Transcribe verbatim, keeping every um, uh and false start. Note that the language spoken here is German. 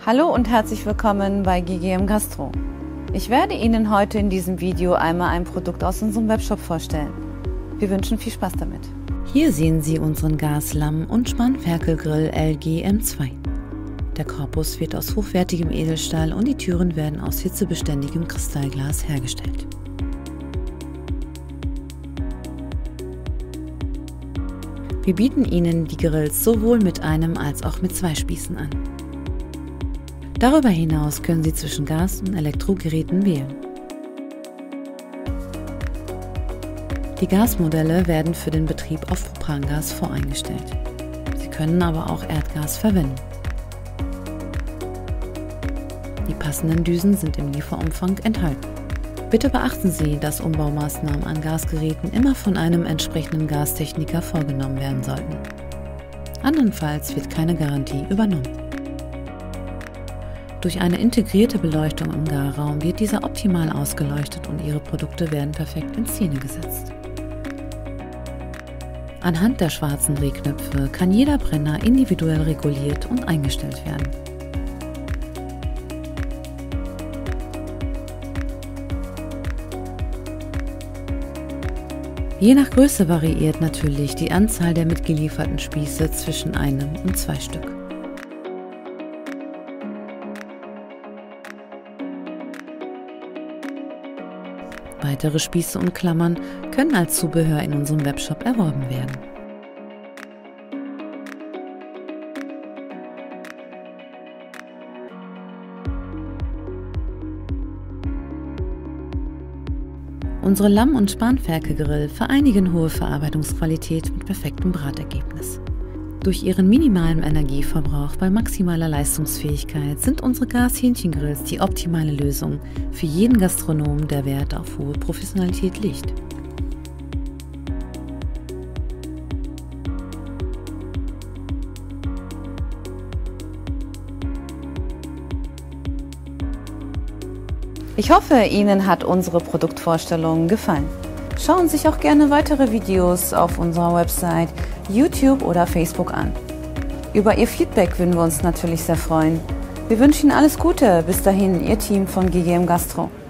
Hallo und herzlich willkommen bei G G M Gastro. Ich werde Ihnen heute in diesem Video einmal ein Produkt aus unserem Webshop vorstellen. Wir wünschen viel Spaß damit. Hier sehen Sie unseren Gaslamm- und Spanferkelgrill L G M zwei. Der Korpus wird aus hochwertigem Edelstahl und die Türen werden aus hitzebeständigem Kristallglas hergestellt. Wir bieten Ihnen die Grills sowohl mit einem als auch mit zwei Spießen an. Darüber hinaus können Sie zwischen Gas- und Elektrogeräten wählen. Die Gasmodelle werden für den Betrieb auf Propangas voreingestellt. Sie können aber auch Erdgas verwenden. Die passenden Düsen sind im Lieferumfang enthalten. Bitte beachten Sie, dass Umbaumaßnahmen an Gasgeräten immer von einem entsprechenden Gastechniker vorgenommen werden sollten. Andernfalls wird keine Garantie übernommen. Durch eine integrierte Beleuchtung im Garraum wird dieser optimal ausgeleuchtet und Ihre Produkte werden perfekt in Szene gesetzt. Anhand der schwarzen Drehknöpfe kann jeder Brenner individuell reguliert und eingestellt werden. Je nach Größe variiert natürlich die Anzahl der mitgelieferten Spieße zwischen einem und zwei Stück. Weitere Spieße und Klammern können als Zubehör in unserem Webshop erworben werden. Unsere Lamm- und Spanferkelgrill vereinigen hohe Verarbeitungsqualität mit perfektem Bratergebnis. Durch ihren minimalen Energieverbrauch bei maximaler Leistungsfähigkeit sind unsere Gas-Hähnchengrills die optimale Lösung für jeden Gastronomen, der Wert auf hohe Professionalität legt. Ich hoffe, Ihnen hat unsere Produktvorstellung gefallen. Schauen Sie sich auch gerne weitere Videos auf unserer Website, YouTube oder Facebook an. Über Ihr Feedback würden wir uns natürlich sehr freuen. Wir wünschen Ihnen alles Gute. Bis dahin, Ihr Team von G G M Gastro.